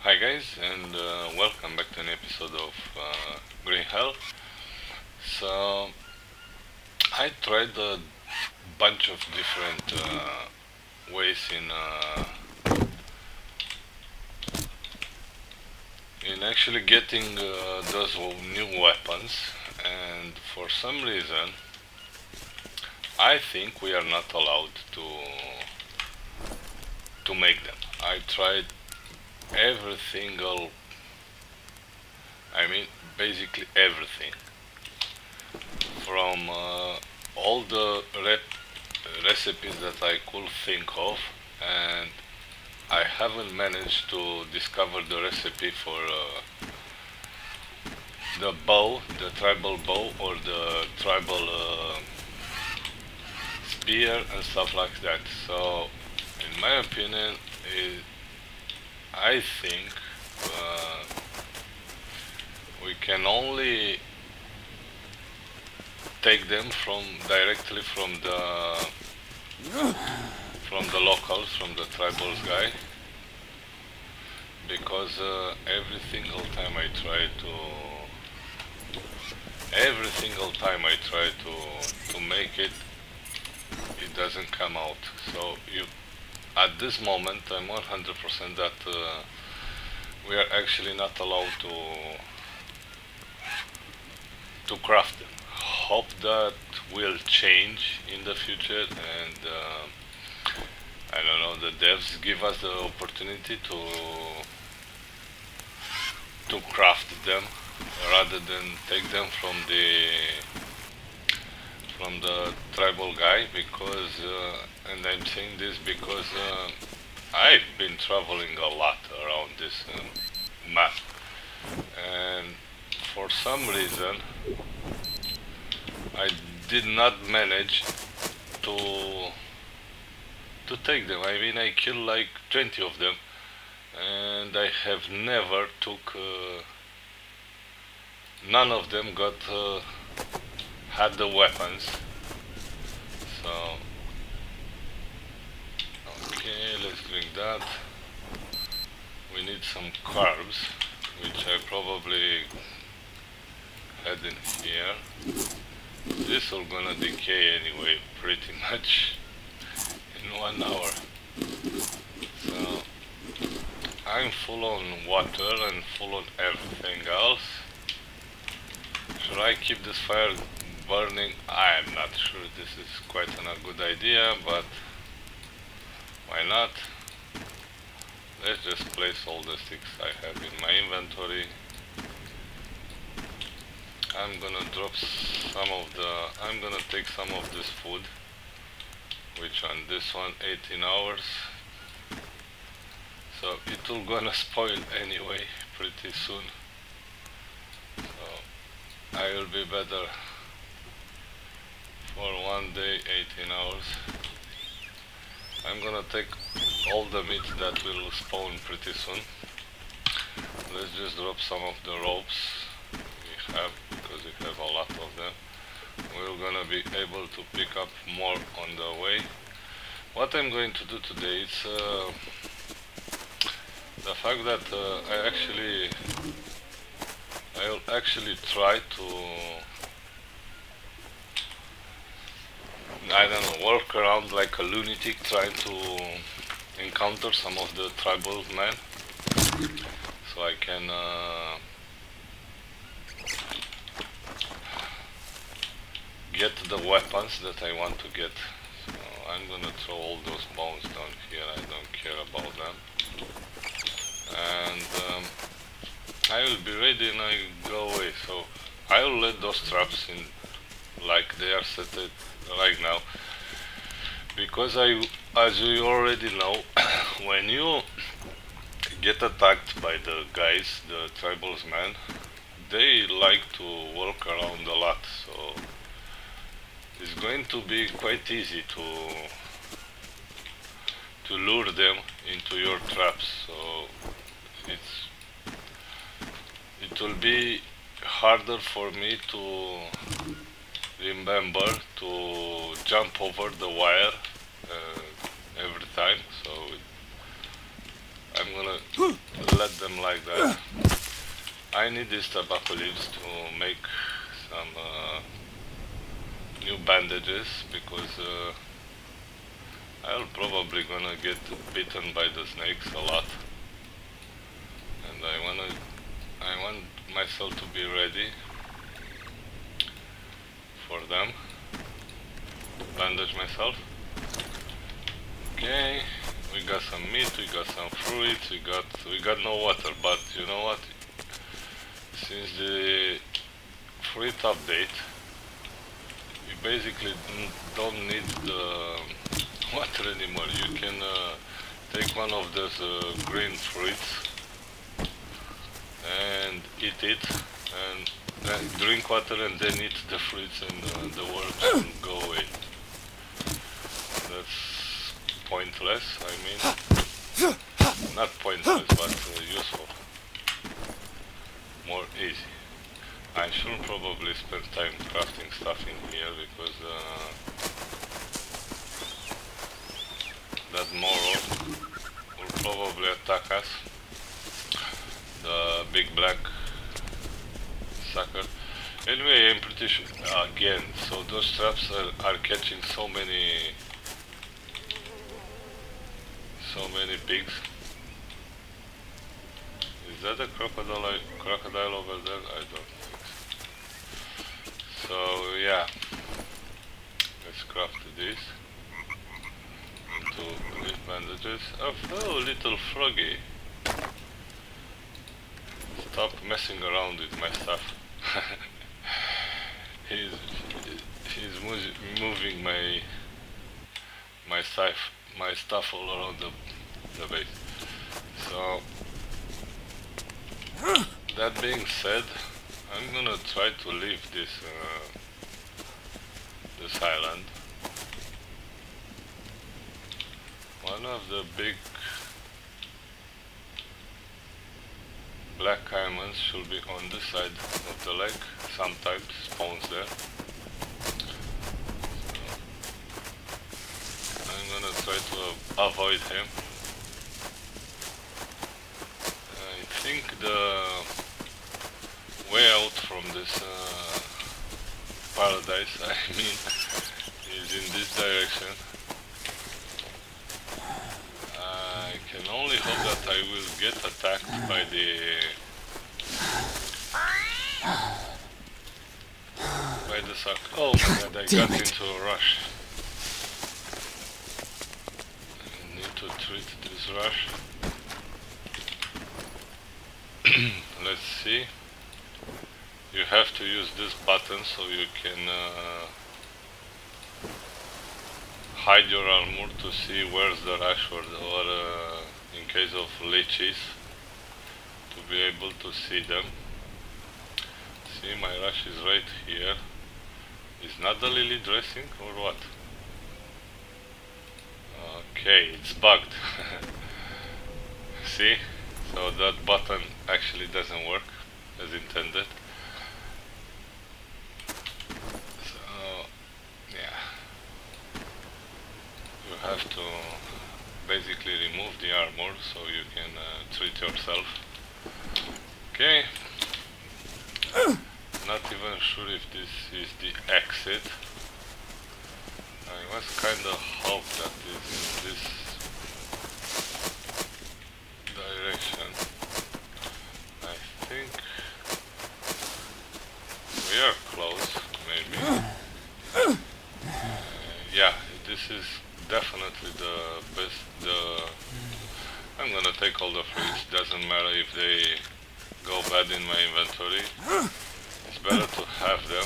Hi guys, and welcome back to an episode of Green Hell. So I tried a bunch of different ways in actually getting those new weapons, and for some reason I think we are not allowed to make them. I tried basically everything, from all the recipes that I could think of, and I haven't managed to discover the recipe for the bow, the tribal bow, or the tribal spear and stuff like that. So in my opinion, I think we can only take them directly from the locals, from the tribals guy, because every single time I try to make it, it doesn't come out. So at this moment I'm 100% that we are actually not allowed to craft them. Hope that will change in the future, and I don't know, the devs give us the opportunity to craft them rather than take them from the tribal guy, because and I'm saying this because I've been traveling a lot around this map, and for some reason I did not manage to take them. I mean, I killed like 20 of them, and I have never took none of them had the weapons. So okay, let's drink that. We need some carbs, which I probably had in here. This is gonna decay anyway, pretty much in 1 hour. So I'm full on water and full on everything else. Should I keep this fire burning? I am not sure. This is quite a good idea, but why not? Let's just place all the sticks I have in my inventory. I'm gonna take some of this food. Which one? This one, 18 hours. So it will gonna spoil anyway pretty soon. So I will be better for 1 day, 18 hours. I'm gonna take all the meat that will spawn pretty soon. Let's just drop some of the ropes we have, because we have a lot of them. We're gonna be able to pick up more on the way. What I'm going to do today is the fact that I will actually try to, I don't know, walk around like a lunatic, trying to encounter some of the tribal men, so I can get the weapons that I want to get. So I'm gonna throw all those bones down here. I don't care about them, and I will be ready and I go away. So I will let those traps in like they are set right now, because as you already know, when you get attacked by the guys, the tribals men, they like to walk around a lot, so it's going to be quite easy to lure them into your traps. So it will be harder for me to remember to jump over the wire every time. So I'm gonna let them like that. I need these tobacco leaves to make some new bandages, because I'll probably gonna get bitten by the snakes a lot, and I want myself to be ready for them, to bandage myself. Okay, we got some meat, we got some fruits, we got no water, but you know what? Since the fruit update, you basically don't need the water anymore. You can take one of those green fruits and eat it, and then drink water, and then eat the fruits, and the worms will go away. That's pointless, I mean. Not pointless, but useful. More easy. I should probably spend time crafting stuff in here, because that Moro will probably attack us. The big black sucker. Anyway, I'm pretty sure, again, so those traps are catching so many pigs. Is that a crocodile over there? I don't think so. So yeah, let's craft this into these bandages. Oh, little froggy, stop messing around with my stuff. he's moving my stuff all around the base. So that being said, I'm gonna try to leave this this island. One of the big black caimans should be on this side of the lake. Sometimes spawns there. So I'm gonna try to avoid him. I think the way out from this paradise, I mean, is in this direction. I can only hope that I will get attacked by the suck. Oh my god, I got into a rush. I need to treat this rush. Let's see. You have to use this button so you can hide your armor to see where's the rush, or in case of leeches, to be able to see them. See, my rush is right here. Is not the lily dressing or what? Okay, it's bugged. See? So that button actually doesn't work as intended. So, yeah. You have to basically remove the armor so you can treat yourself. Okay. Not even sure if this is the exit. I was kinda hope that it's in this direction. I think we are close, maybe. Yeah, this is definitely the best. I'm gonna take all the fruits, doesn't matter if they go bad in my inventory. It's better to have them.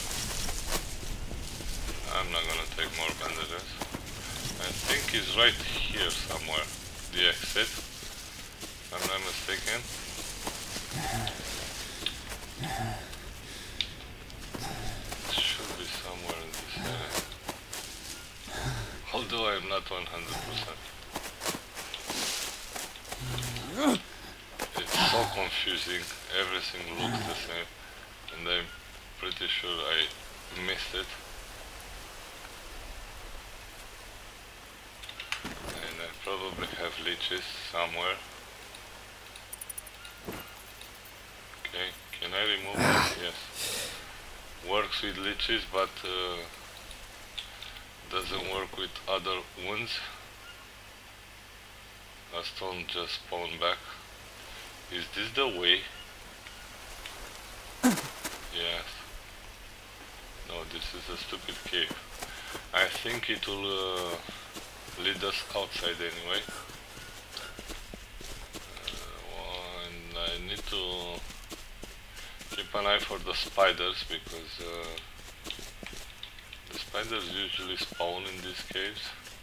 I'm not gonna take more bandages. I think it's right here somewhere, the exit, if I'm not mistaken. It should be somewhere in this area. Although I'm not 100%. It's so confusing, everything looks the same, and I'm pretty sure I missed it. And I probably have leeches somewhere. works with leeches, but doesn't work with other wounds. A stone just spawned back. Is this the way? Yes. No, this is a stupid cave. I think it will lead us outside anyway. And I need to keep an eye for the spiders, because the spiders usually spawn in these caves.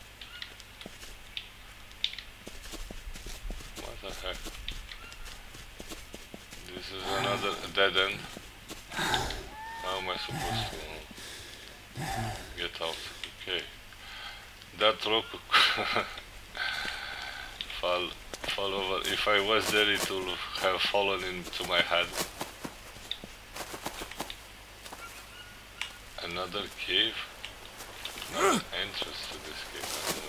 What the heck? This is another dead end. How am I supposed to get out? Okay. That rock fall over. If I was there, it would have fallen into my head. Another cave? Another entrance to this cave.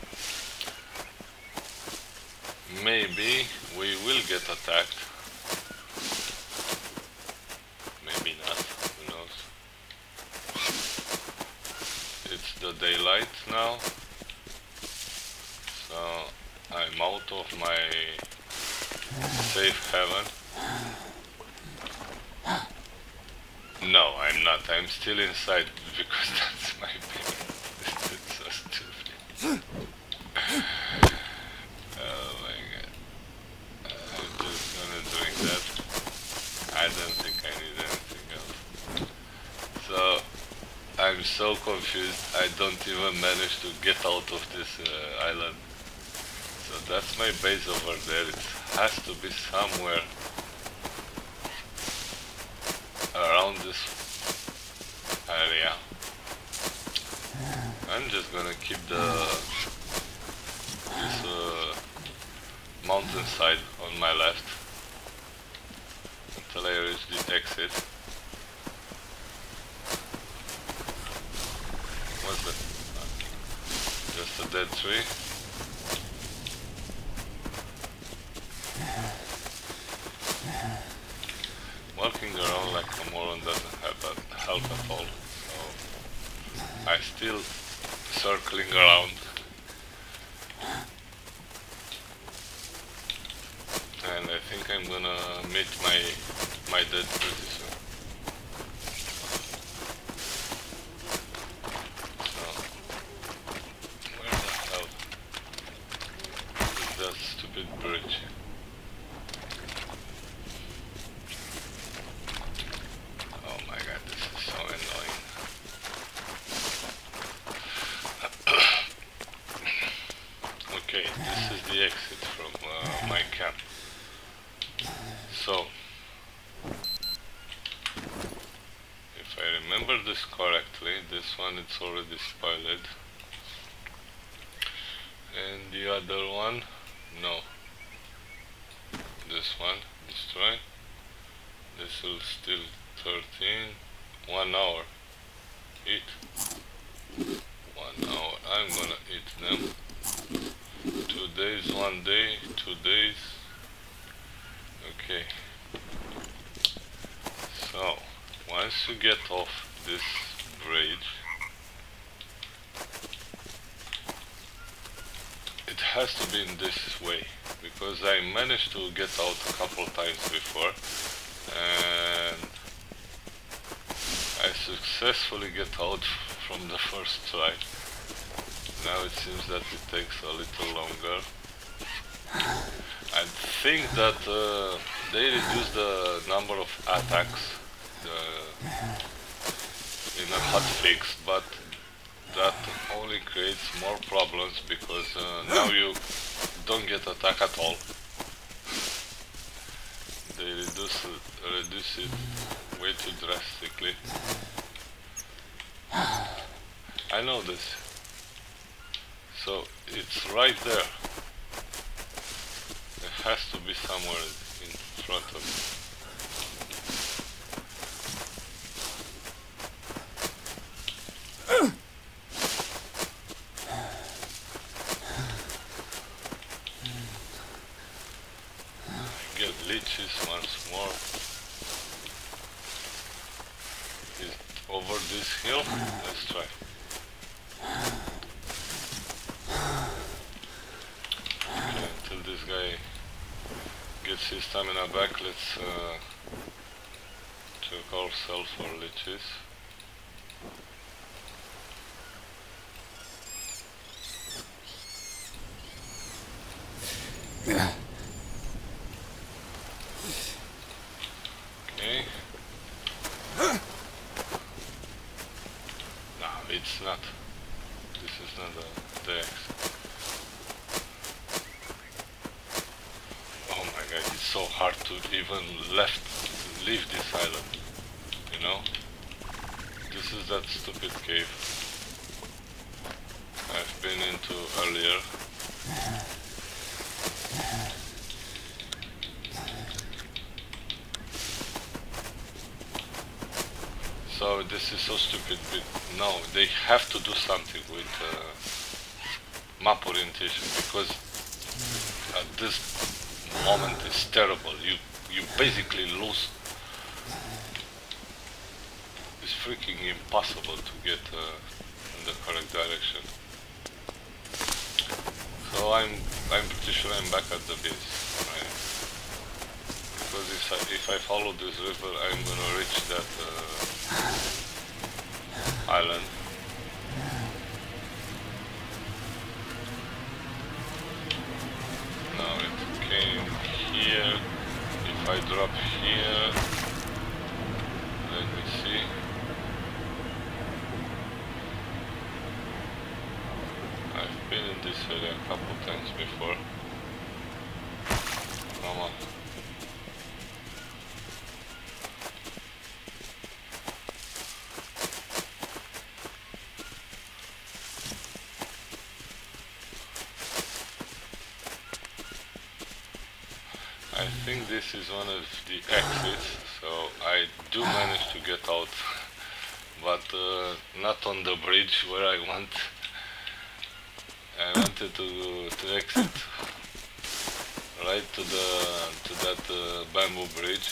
Maybe we will get attacked. Maybe not, who knows. It's the daylight now, so I'm out of my safe haven. No, I'm not. I'm still inside because that's my baby. It's so stupid. Oh my god. I'm just gonna drink that. I don't think I need anything else. So, I'm so confused. I don't even manage to get out of this island. So that's my base over there. It has to be somewhere around this area. I'm just gonna keep this mountainside on my left until I reach the exit. What's that? Just a dead tree. Walking around like a moron doesn't help at all, so I'm still circling around. And I think I'm gonna meet my dead pretty soon. So, where the hell is that stupid bridge? This is the exit from my camp. So, if I remember this correctly, this one it's already spoiled. And the other one, no. This one, destroy. This will still 13. 1 hour. Eat. 1 hour. I'm gonna eat them. 2 days, 1 day, 2 days. Okay. So, once you get off this bridge, it has to be in this way, because I managed to get out a couple times before, and I successfully get out from the first try. Now it seems that it takes a little longer. I think that they reduce the number of attacks in a hotfix, but that only creates more problems, because now you don't get attack at all. They reduce it way too drastically. I know this. So it's right there. It has to be somewhere in front of me. Get leeches once more. over this hill? Let's try. Okay, until this guy gets his stamina back, let's check ourselves for leeches. Okay. No, it's not. This is not the X. Oh my god, it's so hard to even leave this island. You know? This is that stupid cave I've been into earlier. So this is so stupid, but no, they have to do something with map orientation, because at this moment it's terrible. You basically lose. It's freaking impossible to get in the correct direction. So I'm pretty sure I'm back at the base, right? Because if I follow this river, I'm gonna reach that island. Now it came here. If I drop here, let me see. I've been in this area a couple times before. Come on. I think this is one of the exits, so I do manage to get out, but not on the bridge where I want. I wanted to exit right to that bamboo bridge,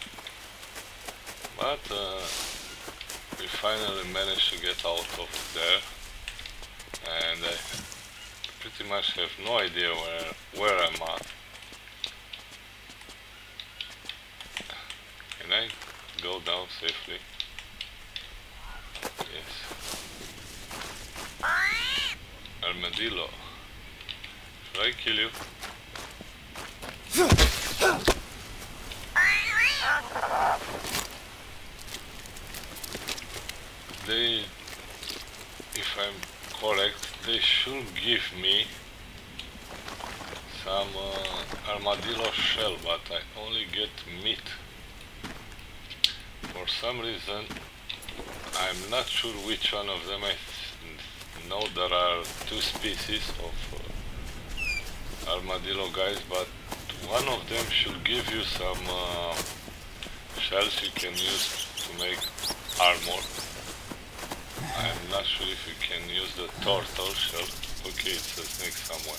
but we finally managed to get out of there, and I pretty much have no idea where I'm at. Can I go down safely? Yes. Armadillo. Should I kill you? They, if I'm correct, they should give me some armadillo shell, but I only get meat. For some reason, I'm not sure which one of them. I know there are two species of armadillo guys, but one of them should give you some shells you can use to make armor. I'm not sure if you can use the turtle shell. Okay, it's a snake somewhere.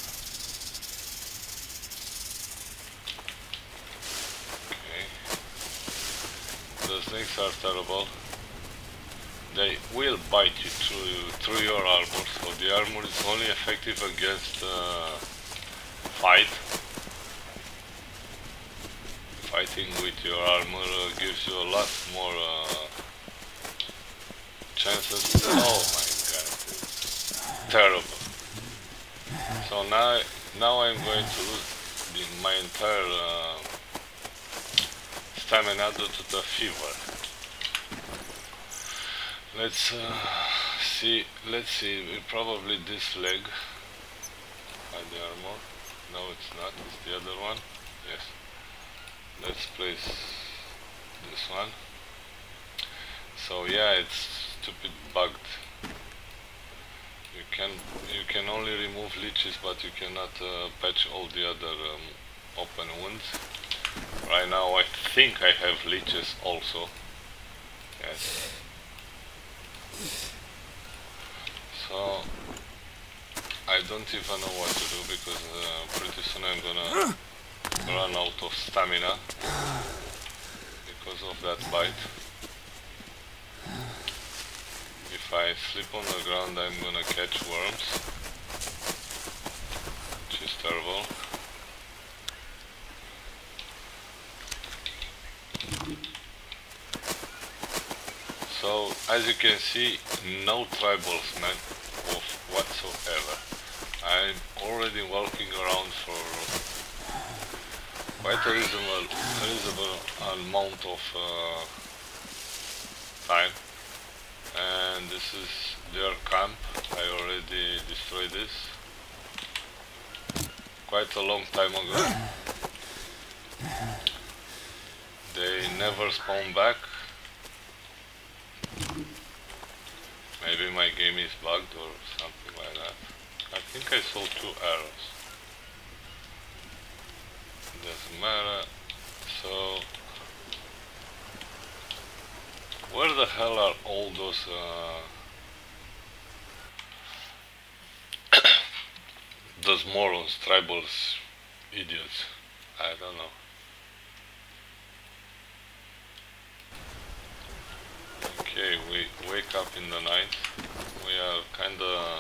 The snakes are terrible. They will bite you through your armor, so the armor is only effective against fighting with your armor gives you a lot more chances. Oh my god, it's terrible. So now I'm going to lose my entire stamina due to the fever. Let's see, probably this leg by the armor. No, it's not, it's the other one. Yes. Let's place this one. So yeah, it's stupid bugged. You can only remove leeches, but you cannot patch all the other open wounds. Right now I think I have leeches also. Yes. So I don't even know what to do, because pretty soon I'm gonna run out of stamina because of that bite. If I sleep on the ground, I'm gonna catch worms, which is terrible. So, as you can see, no tribals, man, of whatsoever. I'm already walking around for quite a reasonable amount of time, and this is their camp. I already destroyed this quite a long time ago. They never spawn back. Maybe my game is bugged or something like that. I think I saw 2 arrows. Doesn't matter. So, where the hell are all those those morons, tribals, idiots? I don't know. Okay, we wake up in the night. We are kinda...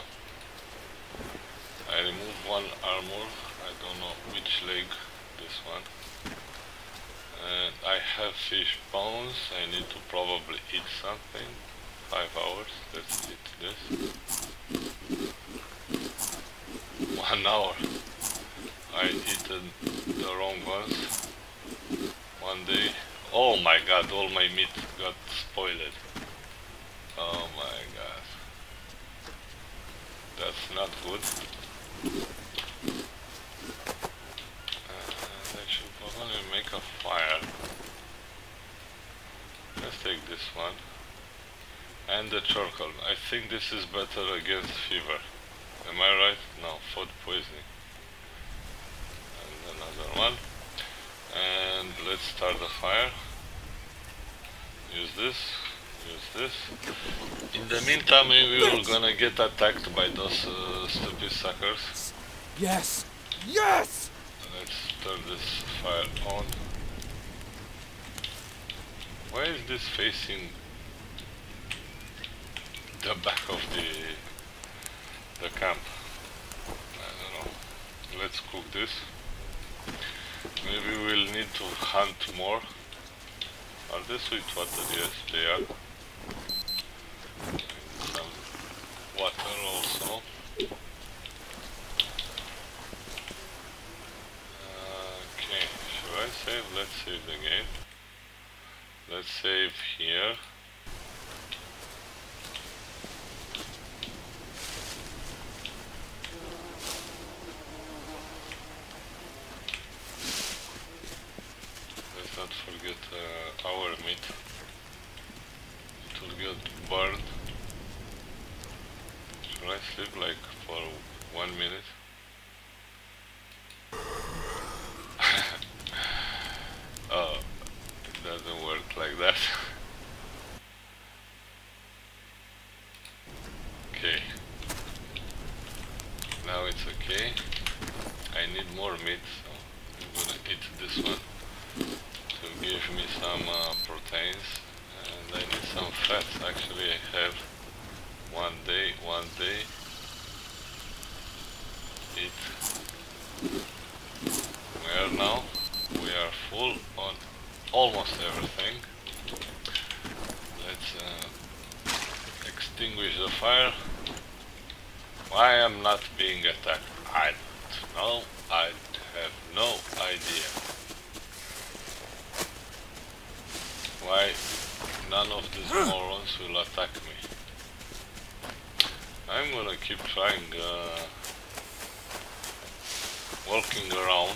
I removed one armor, I don't know which leg, this one. And I have fish bones, I need to probably eat something. 5 hours, let's eat this. 1 hour. I eaten the wrong ones. One day. Oh my god, all my meat got spoiled. Oh my god. That's not good. I should probably make a fire. Let's take this one. And the charcoal. I think this is better against fever. Am I right? No, food poisoning. And another one. And let's start the fire. Use this. Use this. In the meantime, we were gonna get attacked by those stupid suckers. Yes! Yes! Let's turn this fire on. Why is this facing the back of the camp? I don't know. Let's cook this. Maybe we'll need to hunt more. Are they sweet water? Yes, they are. Some water also. Okay, should I save? Let's save the game. Let's save here. Let's not forget our meat. It will get burned. Should I sleep like for 1 minute? Oh, it doesn't work like that. Okay. Now it's okay. I need more meat, so I'm gonna eat this one to give me some proteins, and I need some fats. Actually, I have one day. Eat. Where now? We are full on almost everything. Let's extinguish the fire. Why I'm not being attacked? I don't know. I have no idea. Why none of these morons will attack me? I'm gonna keep trying walking around,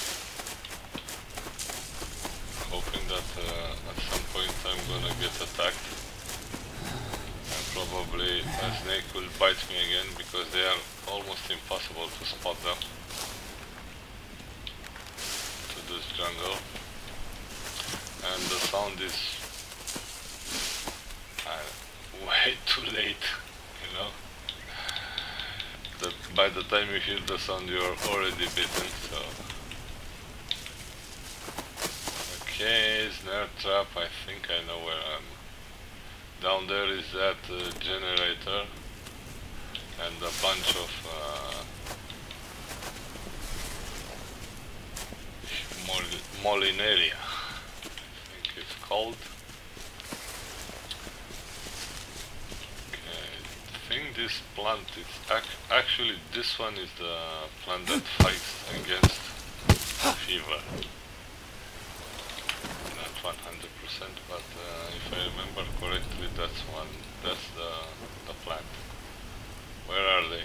hoping that at some point I'm gonna get attacked, and probably a snake will bite me again, because they are almost impossible to spot them to this jungle, and the sound is way too late, you know. That by the time you hear the sound you are already bitten, so... Okay, snare trap, I think I know where I'm Down there is that generator and a bunch of molinaria, I think it's called. Okay, I think this plant is actually this one is the plant that fights against fever. Not 100%, but if I remember correctly, that's the plant. Where are they?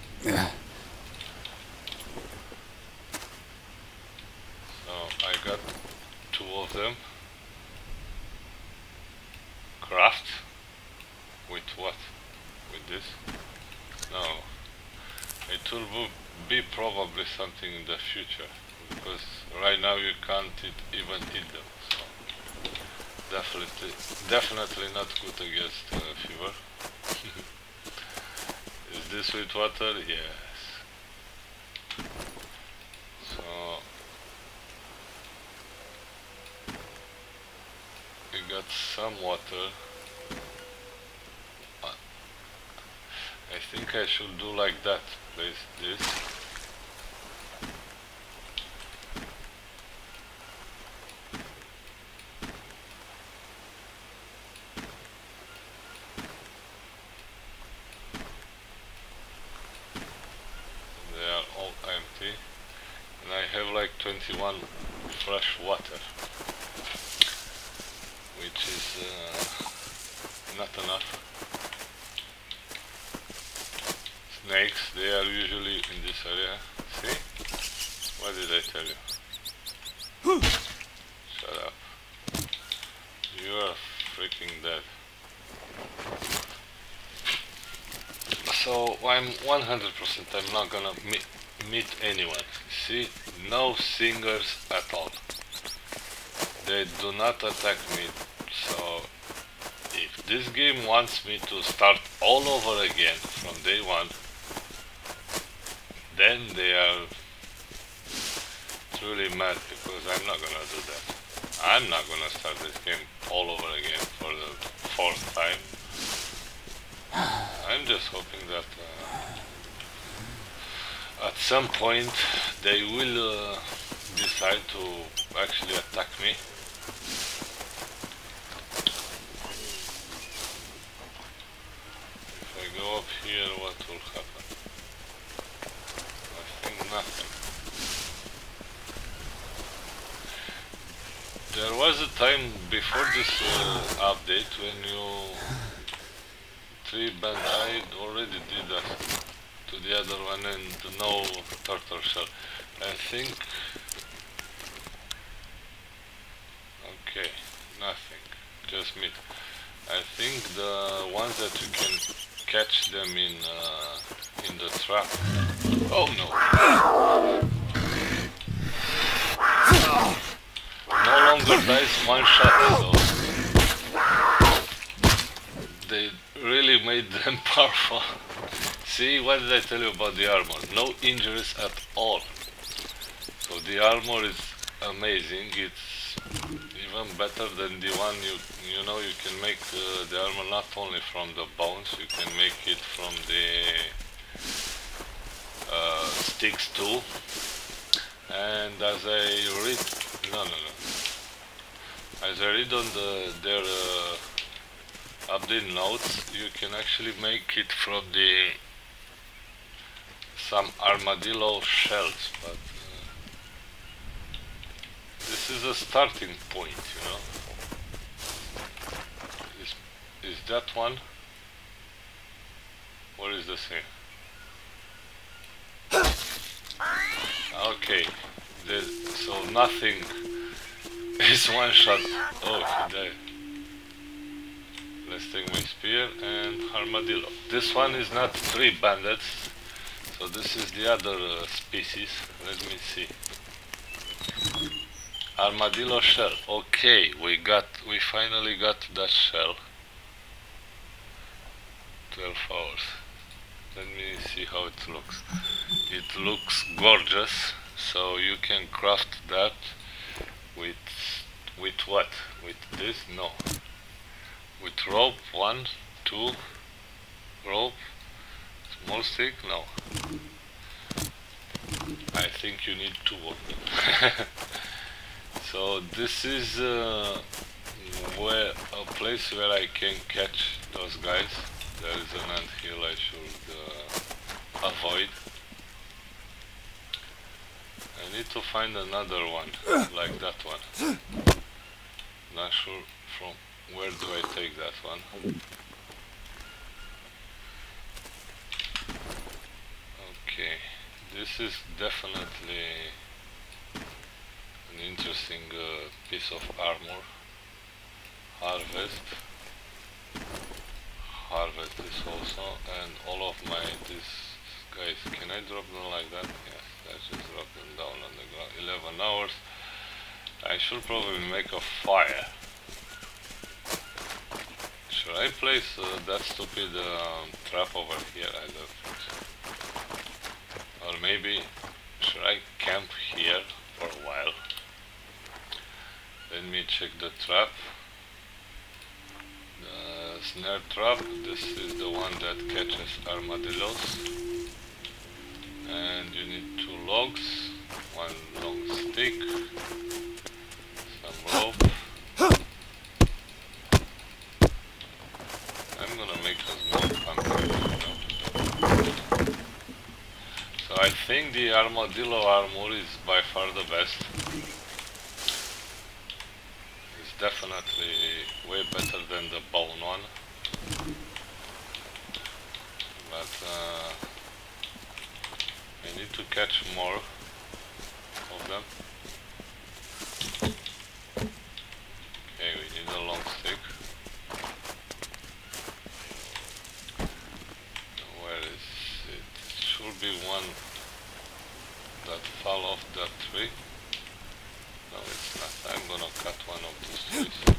So I got 2 of them. Craft with what? With this? No. It will be probably something in the future, because right now you can't even eat them. So definitely not good against fever. Is this with water? Yes. So we got some water. I think I should do like that. Place this. They are all empty. And I have like 21 fresh water, which is not enough. Snakes, they are usually in this area. See? What did I tell you? Shut up. You are freaking dead. So I'm 100% I'm not gonna meet anyone. See? No singers at all. They do not attack me. So if this game wants me to start all over again from day one, then they are truly mad, because I'm not gonna do that. I'm not gonna start this game all over again for the 4th time. I'm just hoping that at some point they will decide to actually attack me. If I go up here, what will happen? Nothing. There was a time before this update when you 3 band I already did that to the other one and no turtle shell. I think. Okay, nothing. Just meat. I think the ones that you can catch them in the trap. Oh no! No longer dies one shot, so they really made them powerful. See, what did I tell you about the armor? No injuries at all. So the armor is amazing. It's even better than the one you know you can make the armor not only from the bones, you can make it from the sticks too. And as I read, as I read on their update notes, you can actually make it from some armadillo shells, but this is a starting point, you know. Is that one? What is the thing? Okay, so nothing is one shot. Oh, he died. Let's take my spear and armadillo. This one is not 3 bandits, so this is the other species. Let me see. Armadillo shell. Okay, we finally got that shell. 12 hours. Let me see how it looks. It looks gorgeous. So you can craft that with what? With this? No. with rope. 1, 2 rope, small stick. No, I think you need 2 of them. So this is where a place where I can catch those guys. There is an anthill I should avoid. I need to find another one like that one. Not sure from where do I take that one. Okay, this is definitely an interesting piece of armor. Harvest this also, and all of my these guys. Can I drop them like that? Yes, let's just drop them down on the ground. 11 hours. I should probably make a fire. Should I place that stupid trap over here? I don't think so. Or maybe should I camp here for a while? Let me check the trap. The snare trap. This is the one that catches armadillos. And you need 2 logs, 1 long stick, some rope. I'm gonna make a small campfire, So I think the armadillo armor is by far the best. It's definitely way better than the bone one. But I need to catch more of them. Okay, we need a long stick. Where is it? It should be one that fell off that tree. No, it's not. I'm gonna cut one of these trees.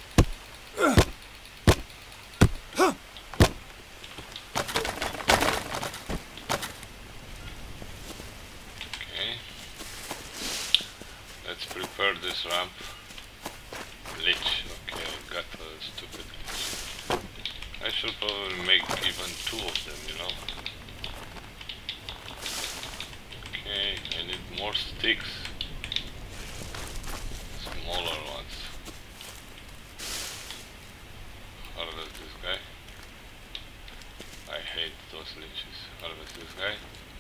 Prepare this ramp. Lich. Okay, I got a stupid lich. I should probably make even 2 of them, you know. Okay, I need more sticks. Smaller ones. Harvest this guy. I hate those liches. Harvest this guy.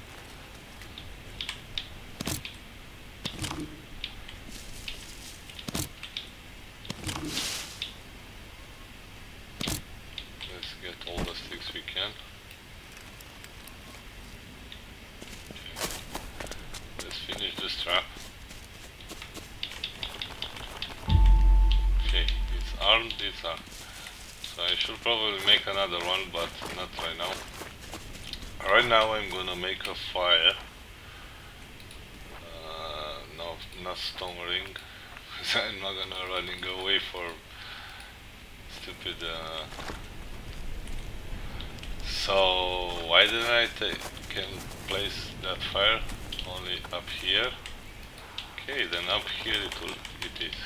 So I should probably make another one, but not right now. Right now I'm gonna make a fire. No, not stone ring. I'm not gonna running away for stupid. So why didn't I can place that fire only up here? Okay, then up here it is.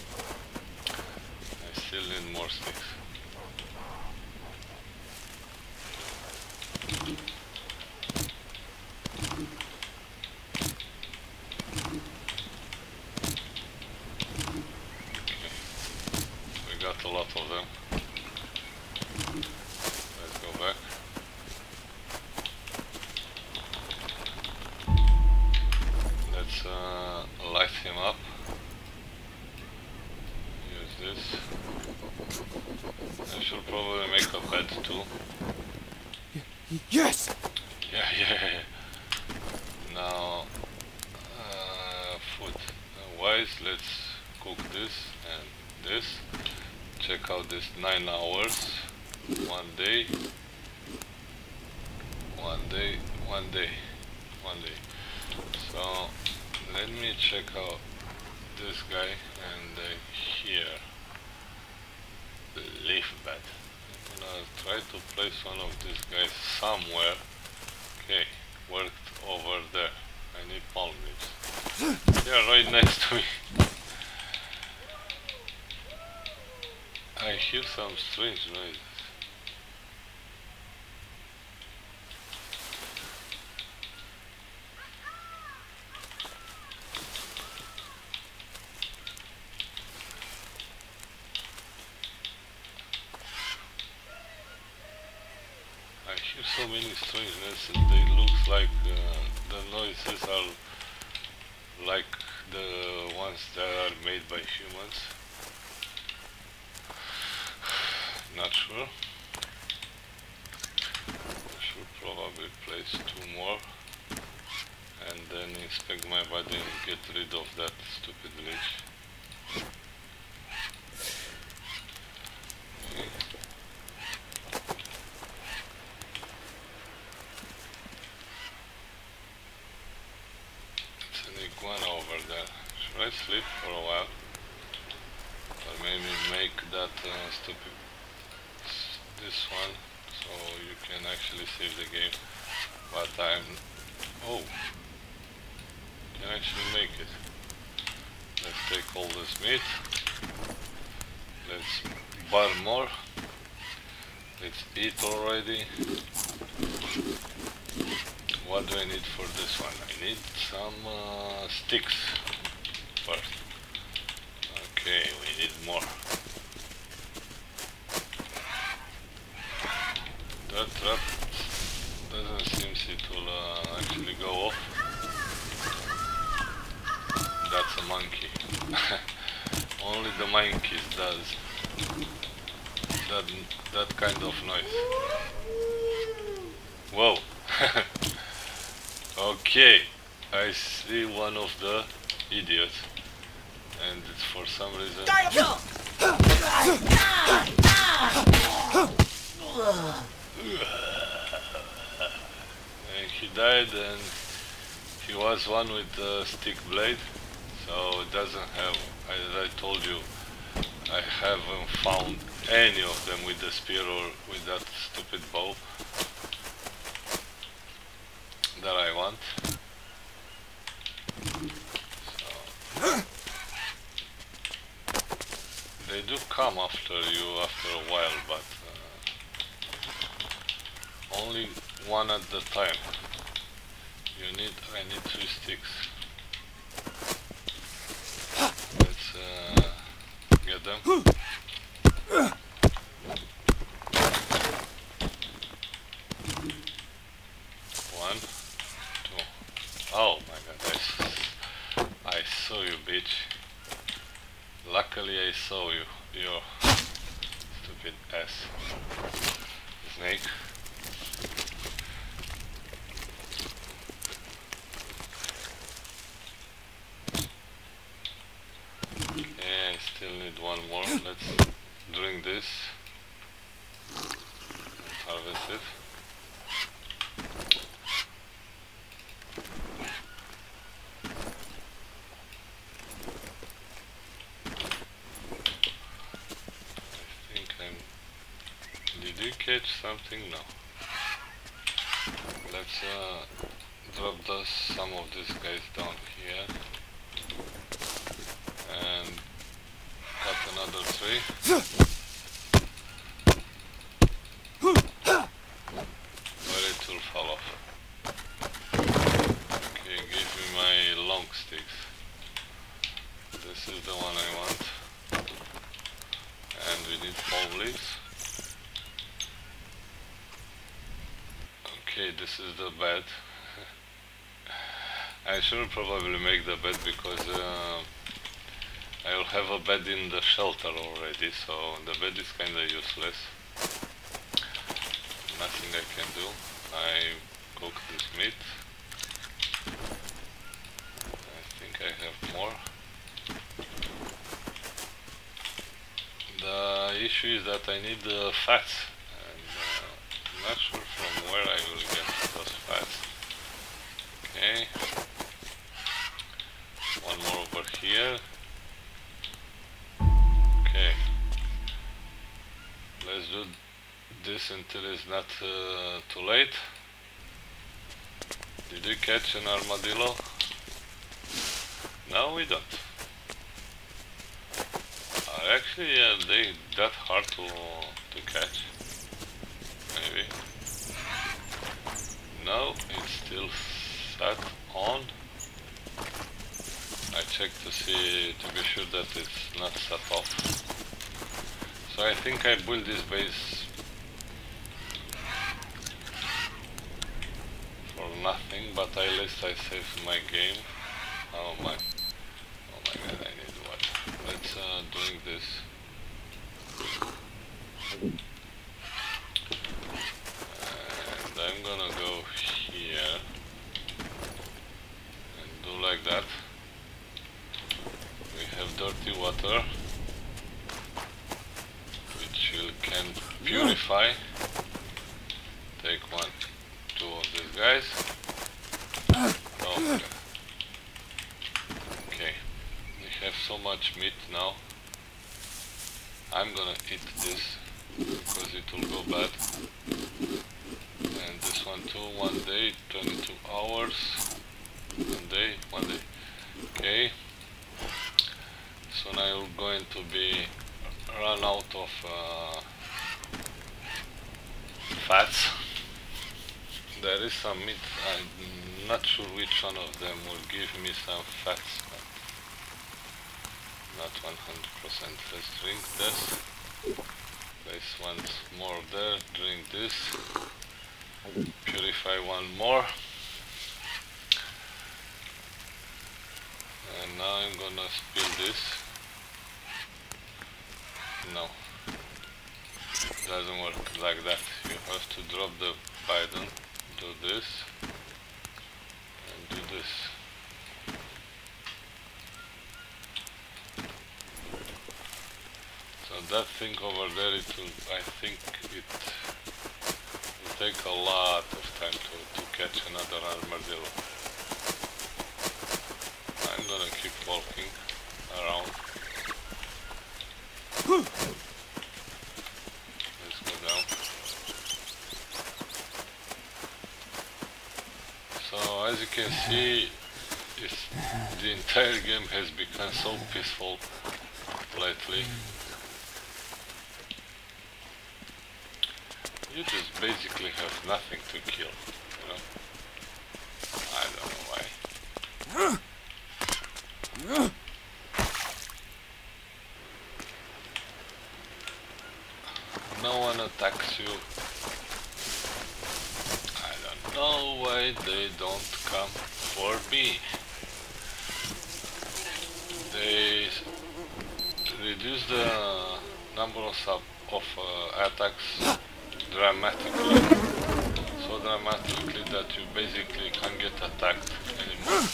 Still need more sticks. Okay, we got a lot of them. Let's go back. Let's light him up. Use this. I should probably make a bed too. Yes! Yeah. Now, food. Wise, let's cook this and this. Check out this 9 hours. 1 day. 1 day. 1 day. 1 day. So, let me check out this guy and here. Leaf bed. I'm gonna try to place one of these guys somewhere. Okay, worked over there. I need palm leaves. They are right next to me. I hear some strange noises. I hear so many strangeness, and they look like the noises are like the ones that are made by humans. Not sure. I should probably place 2 more and then inspect my body and get rid of that stupid leech. Okay. It's an iguana over there. Should I sleep for a while? Or maybe make that stupid this one so you can actually save the game, but oh, can actually make it. Let's take all this meat, let's bar more, let's eat already. What do I need for this one? I need some sticks first. Okay, we need more. That trap doesn't seem to actually go off. That's a monkey. Only the monkeys does that kind of noise. Whoa. Okay, I see one of the idiots, and it's for some reason. And he died, and he was one with the stick blade, so it doesn't have, as I told you, I haven't found any of them with the spear or with that stupid bow that I want. So they do come after you after a while, but only one at the time. I need 3 sticks. Let's get them. 1, 2. Oh my god, I saw you, bitch. Luckily I saw you, you stupid ass. Snake. Okay, I still need 1 more. Let's drink this and harvest it. Did you catch something? No. Let's drop some of these guys down here and cut another tree. Where it will fall off. Okay, give me my long sticks. This is the one I want. And we need palm leaves. Okay, this is the bed. I should probably make the bed because I will have a bed in the shelter already, so the bed is kinda useless. Nothing I can do. I cooked this meat. I think I have more. The issue is that I need fats. I'm not sure from where I will get those fats. Okay. 1 more over here. Okay. Let's do this until it's not too late. Did we catch an armadillo? No, we don't. Are actually they that hard to catch? Maybe. No, it's still set on. I checked to be sure that it's not set off. So I think I built this base for nothing, but at least I saved my game. Oh my god, I need water. Let's drink this. And I'm gonna go here and do like that. We have dirty water, which can purify. Take 1, 2 of these guys. Oh, okay. We have so much meat now. I'm gonna eat this because it will go bad. And this one too, 1 day, 22 hours. 1 day. Okay. So now I'm going to be run out of fats. There is some meat, I'm not sure which one of them will give me some fats, but not 100%. Let's drink this. Place once more there, drink this. Purify 1 more. And now I'm gonna spill this. No, it doesn't work like that. You have to drop the button, do this, and do this. So that thing over there, I think it will take a lot of time to catch another armadillo. I'm gonna keep walking around. Let's go down. So as you can see, the entire game has become so peaceful lately. You just basically have nothing to kill, you know? I don't know why. No one attacks you. I don't know why they don't come for me. They reduce the number of attacks dramatically. So dramatically that you basically can't get attacked anymore.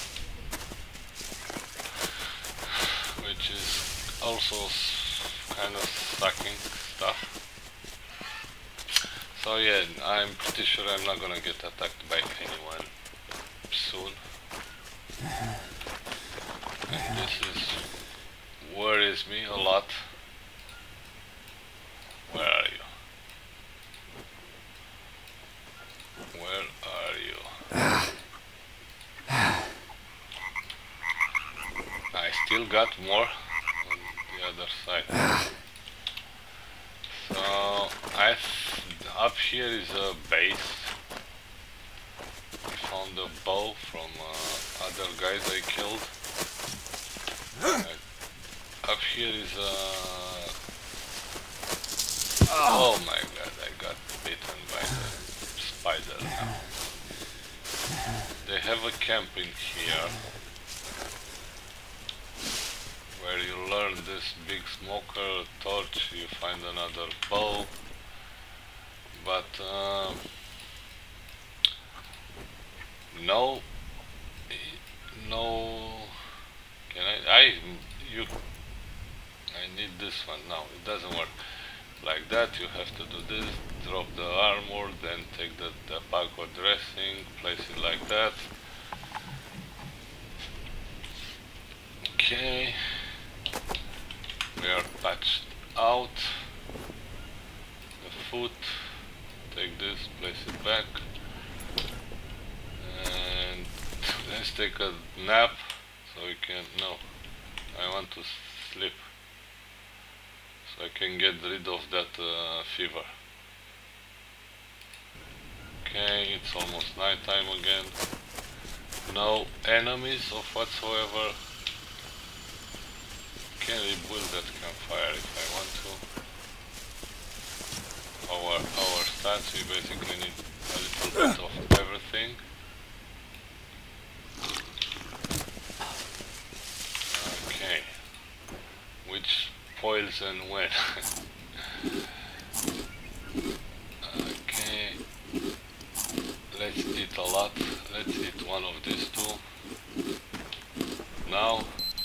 Which is also kind of sucking stuff. So yeah, I'm pretty sure I'm not gonna get attacked by anyone soon. And this worries me a lot. Where are you? Where are you? I still got more on the other side. So up here is a base. I found a bow from other guys I killed. Up here is a... Oh my god, I got bitten by the spider now. They have a camp in here where you learn this big smoker, torch, you find another bow, but no, can I need this one. No, it doesn't work like that. You have to do this, drop the armor, then take the backward dressing, place it like that. Okay, we are patched out. The foot, take this, place it back, and let's take a nap so we can... No, I want to sleep. so I can get rid of that fever. Okay, it's almost night time again. No enemies of whatsoever. Can rebuild that campfire if I want to. Our stats, we basically need a little bit of everything. Okay, which spoils and when. Okay, let's eat a lot. Let's eat one of these two. Now,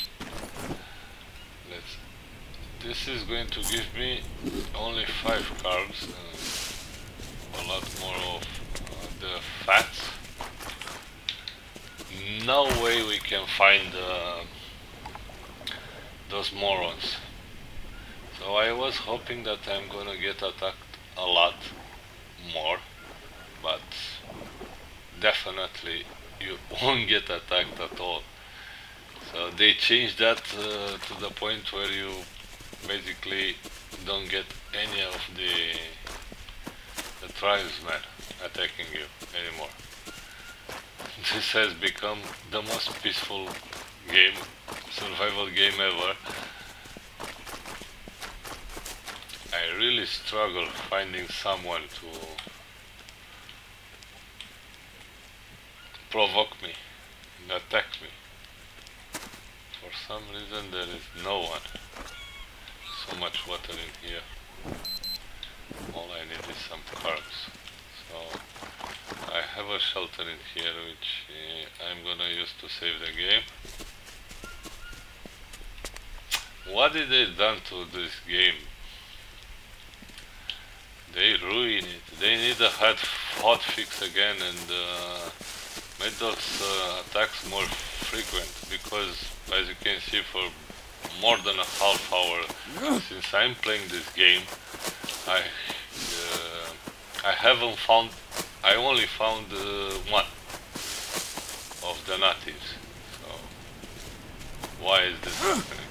this is going to give me only 5 carbs, a lot more of the fats. No way we can find those morons. So I was hoping that I'm gonna get attacked a lot more, but definitely you won't get attacked at all. So they changed that to the point where you basically don't get any of the tribesmen attacking you anymore. This has become the most peaceful game, survival game ever. I really struggle finding someone to provoke me and attack me. For some reason there is no one. So much water in here. All I need is some carbs. So I have a shelter in here which I'm gonna use to save the game. What did they done to this game? They ruined it. They need a HotFix again and made those attacks more frequent, because as you can see, for more than a half hour since I'm playing this game, I only found one of the natives. So why is this happening?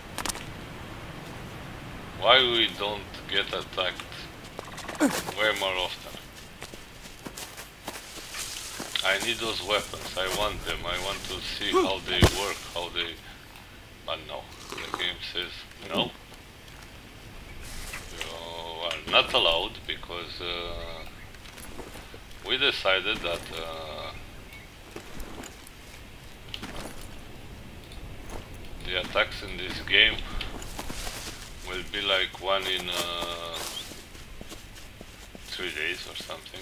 Why we don't get attacked way more often? I need those weapons, I want them, I want to see how they work, but no, the game says no. You are not allowed, because we decided that the attacks in this game will be like one in 3 days or something.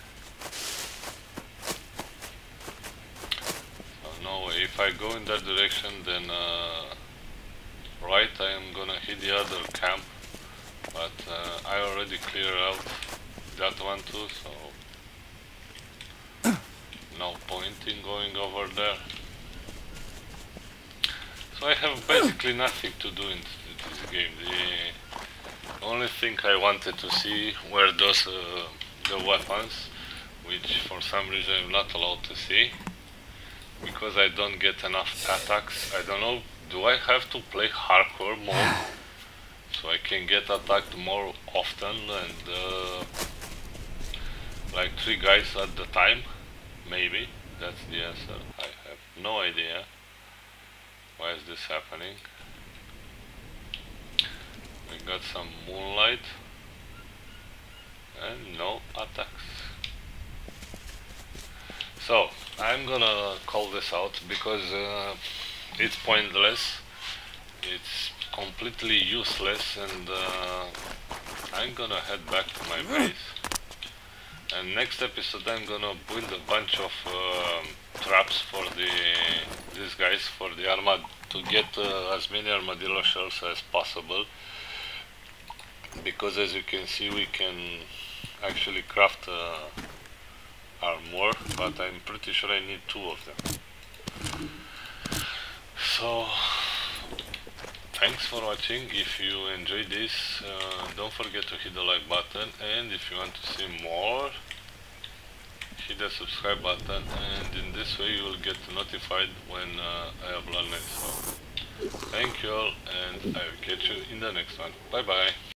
No, if I go in that direction, then right, I am gonna hit the other camp, but I already cleared out that one too, so no point in going over there. So I have basically nothing to do in this game. The only thing I wanted to see were those the weapons, which for some reason I'm not allowed to see, because I don't get enough attacks. I don't know, do I have to play hardcore mode so I can get attacked more often and like 3 guys at the time? Maybe that's the answer. I have no idea why is this happening. We got some moonlight and no attacks. So I'm gonna call this out, because it's pointless, it's completely useless, and I'm gonna head back to my base. And next episode I'm gonna build a bunch of traps for these guys, for the to get as many armadillo shells as possible, because as you can see we can actually craft armor, but I'm pretty sure I need 2 of them. So thanks for watching. If you enjoyed this, don't forget to hit the like button, and if you want to see more, hit the subscribe button, and in this way you will get notified when I upload next. So thank you all, and I will catch you in the next one. Bye bye.